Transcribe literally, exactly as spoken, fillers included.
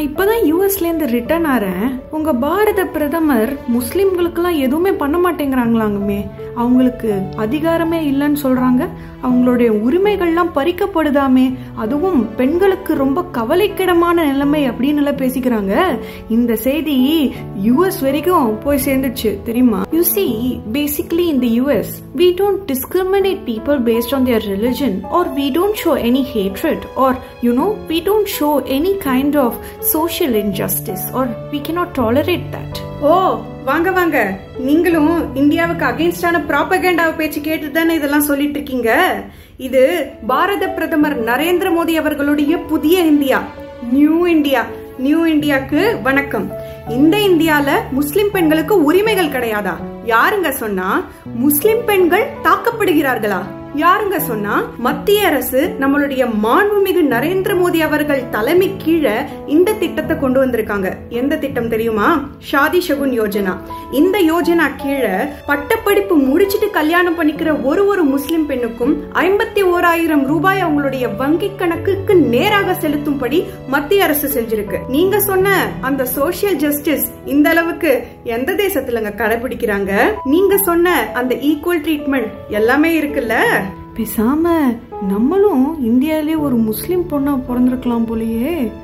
நான் இப்பதான் யூஎஸ்ல இருந்து ரிட்டர்ன் ஆறேன். உங்க பாரத பிரதமர் முஸ்லிம்களுக்கெல்லாம் எதுவுமே பண்ண மாட்டேங்கிறாங்களாங்கமே, அவங்களுக்கு அதிகாரமே இல்லைன்னு சொல்றாங்க, அவங்களுடைய உரிமைகள்லாம் பறிக்கப்படுதாமே, அதுவும் பெண்களுக்கு ரொம்ப கவலைக்கிடமான நிலைமை அப்படின்னு பேசிக்கிறாங்க. இந்த செய்தி யூஎஸ் வரைக்கும் போய் சேர்ந்துச்சு தெரியுமா? You see, basically in the U S, we don't discriminate people based on their religion, or we don't show any hatred, or you know, we don't show any kind of social injustice, or we cannot tolerate that. ஓ வாங்க வாங்க, நீங்களும் இந்தியாவுக்கு அகைன்ஸ்டான ப்ராபகேண்டாவை பேச்சு கேட்டு தானே இதெல்லாம் சொல்லிட்டு இருக்கீங்க. இது பாரத பிரதமர் நரேந்திர மோடி அவர்களுடைய புதிய இந்தியா, நியூ இந்தியா. நியூ இந்தியாக்கு வணக்கம். இந்த இந்தியால முஸ்லிம் பெண்களுக்கு உரிமைகள் கிடையாதா? யாருங்க சொன்னா? முஸ்லிம் பெண்கள் தாக்கப்படுகிறார்களா? யாருங்க சொன்னா? மத்திய அரசு நம்மளுடைய மாண்புமிகு நரேந்திர மோடி அவர்கள் தலைமை கீழே இந்த திட்டத்தை கொண்டு வந்திருக்காங்க. எந்த திட்டம் தெரியுமா? ஷாதி ஷகுன் யோஜனா. இந்த யோஜனா கீழே பட்டப்படிப்பு முடிச்சிட்டு கல்யாணம் பண்ணிக்கிற ஒரு ஒரு முஸ்லிம் பெண்ணுக்கும் ஐம்பத்தி ஓராயிரம் ரூபாய் அவங்களுடைய வங்கி கணக்குக்கு நேராக செலுத்தும்படி மத்திய அரசு செஞ்சிருக்கு. நீங்க சொன்ன அந்த சோசியல் ஜஸ்டிஸ் இந்த அளவுக்கு எந்த தேசத்துலங்க கடைபிடிக்கிறாங்க? நீங்க சொன்ன அந்த ஈக்குவல் ட்ரீட்மெண்ட் எல்லாமே இருக்குல்ல. பேசாம நம்மளும் இந்தியாவிலே ஒரு முஸ்லிம் பொண்ணா பிறந்திருக்கலாம் போலயே.